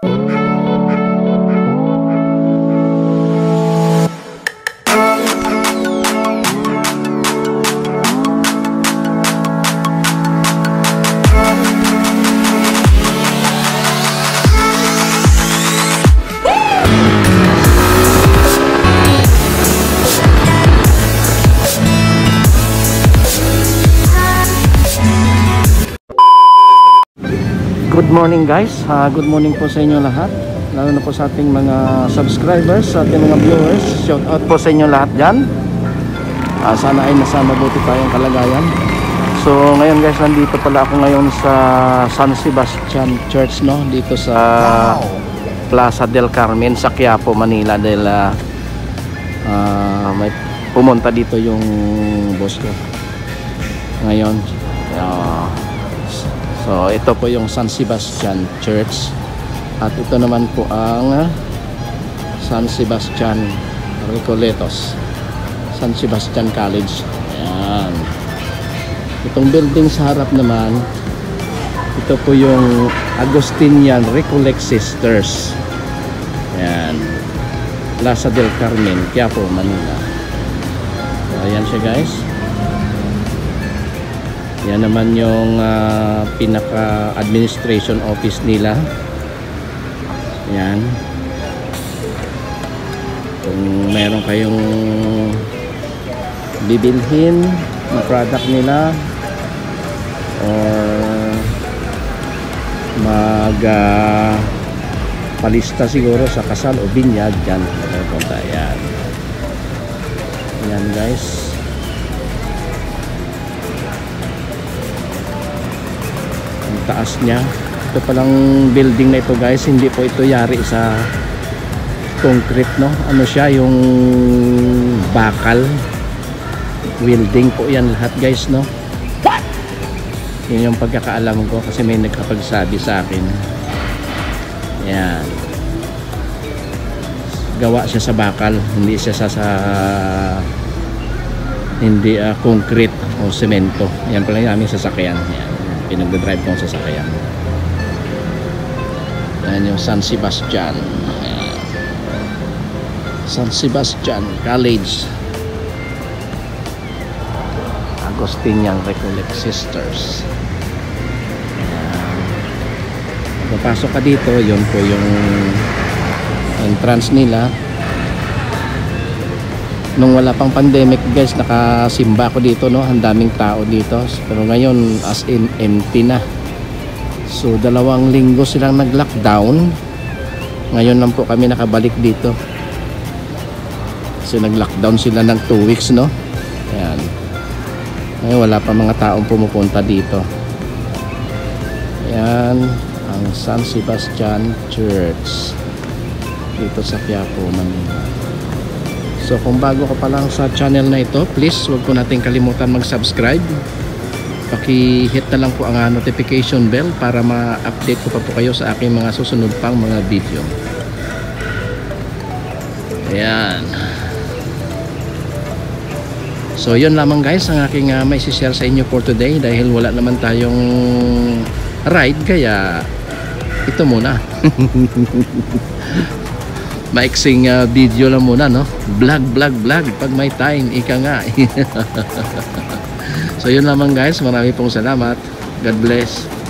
Good morning guys, good morning po sa inyo lahat, lalo na po sa ating mga subscribers, sa ating mga viewers. Shout out po sa inyo lahat dyan. Sana ay nasa mabuti tayong kalagayan. So ngayon guys, nandito pala ako ngayon sa San Sebastian Church, no? Dito sa Plaza del Carmen sa Quiapo, Manila. Dahil may pumunta dito yung boss ko ngayon. So ito po yung San Sebastian Church, at ito naman po ang San Sebastian Recoletos, San Sebastian College. Ayan. Itong building sa harap naman, ito po yung Agustinian Recollect Sisters. Ayan, Plaza del Carmen, Quiapo, Manila. So ayan siya guys. Yan naman yung pinaka-administration office nila. Yan. Kung meron kayong bibilhin na product nila or palista siguro sa kasal o binyag, dyan punta. Yan. Yan guys. Taas niya. Ito palang building na ito guys, hindi po ito yari sa concrete, no? Ano siya, yung bakal building po yan lahat guys, no? Yun yung pagkakaalam ko kasi may nagkapagsabi sa akin. Yan, gawa siya sa bakal, hindi siya sa hindi concrete o semento. Yan pala yung aming sasakyan. Yan, pinag-drive kong sasakyan. Yan yung San Sebastian. Ayan. San Sebastian College, Agustinian Recollect Sisters. Ayan. Papasok ka dito, yun po yung entrance nila. Nung wala pang pandemic guys, nakasimba ko dito, no? Ang daming tao dito. Pero ngayon as in empty na. So 2 linggo silang nag-lockdown. Ngayon lang po kami nakabalik dito. So nag-lockdown sila ng 2 weeks, no? Ayan. Ngayon wala pa mga taong pumupunta dito. Ayan ang San Sebastian Church dito sa Quiapo, Manila. So kung bago ka pa lang sa channel na ito, please huwag po natin kalimutan mag-subscribe. Paki-hit na lang po ang notification bell para ma-update ko pa po kayo sa aking mga susunod pang mga video. Ayan. So yun lamang guys ang aking may share sa inyo for today, dahil wala naman tayong ride, kaya ito muna. Maiksing video lang muna, no? Vlog pag may time, ika nga. So yun lamang guys, marami pong salamat. God bless.